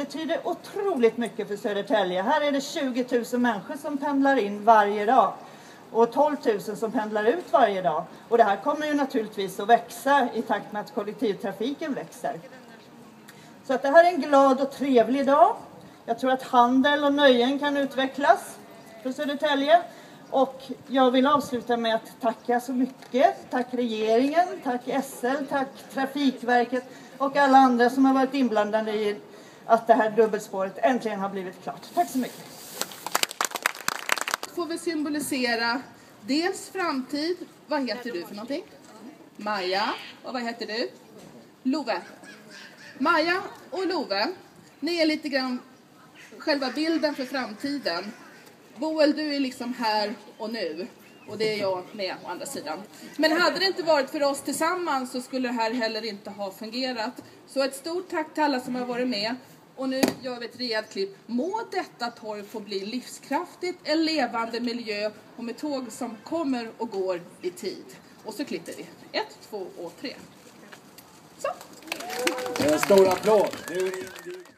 betyder otroligt mycket för Södertälje. Här är det 20 000 människor som pendlar in varje dag. Och 12 000 som pendlar ut varje dag. Och det här kommer ju naturligtvis att växa i takt med att kollektivtrafiken växer. Så att det här är en glad och trevlig dag. Jag tror att handel och nöjen kan utvecklas för Södertälje. Och jag vill avsluta med att tacka så mycket. Tack regeringen, tack SL, tack Trafikverket och alla andra som har varit inblandade i att det här dubbelspåret äntligen har blivit klart. Tack så mycket. Får vi symbolisera dels framtid. Vad heter du för någonting? Maja. Och vad heter du? Love. Maja och Love, ni är lite grann själva bilden för framtiden. Boel, du är liksom här och nu. Och det är jag med å andra sidan. Men hade det inte varit för oss tillsammans så skulle det här heller inte ha fungerat. Så ett stort tack till alla som har varit med. Och nu gör vi ett rejält klipp. Må detta torg få bli livskraftigt, en levande miljö och med tåg som kommer och går i tid. Och så klipper vi. 1, 2 och 3. Så. En stor applåd.